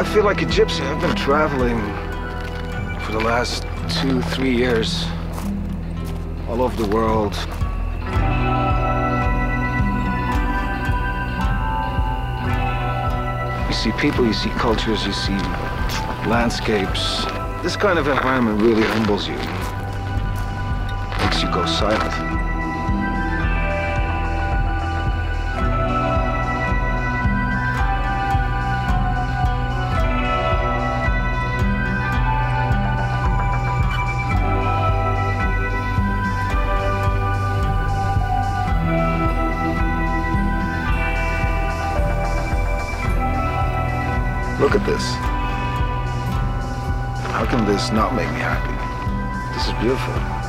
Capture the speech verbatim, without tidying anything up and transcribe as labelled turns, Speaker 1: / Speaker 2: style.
Speaker 1: I feel like a gypsy. I've been traveling for the last two, three years, all over the world. You see people, you see cultures, you see landscapes. This kind of environment really humbles you. Makes you go silent. Look at this. How can this not make me happy? This is beautiful.